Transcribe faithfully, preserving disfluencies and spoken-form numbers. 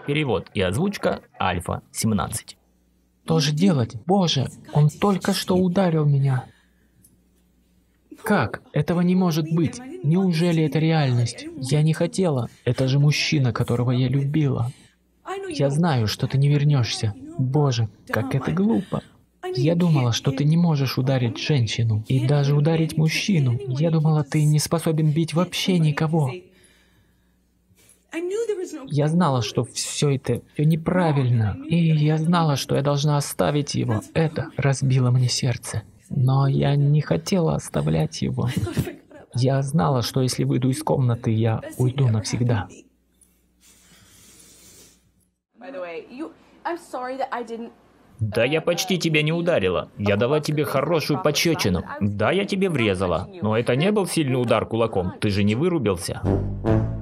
Перевод и озвучка Альфа семнадцать. Что же делать? Боже, он только что ударил меня. Как? Этого не может быть. Неужели это реальность? Я не хотела. Это же мужчина, которого я любила. Я знаю, что ты не вернешься. Боже, как это глупо. Я думала, что ты не можешь ударить женщину и даже ударить мужчину. Я думала, ты не способен бить вообще никого. Я знала, что все это все неправильно, и я знала, что я должна оставить его. Это разбило мне сердце. Но я не хотела оставлять его. Я знала, что если выйду из комнаты, я уйду навсегда. Да я почти тебя не ударила. Я дала тебе хорошую пощечину. Да, я тебе врезала. Но это не был сильный удар кулаком. Ты же не вырубился.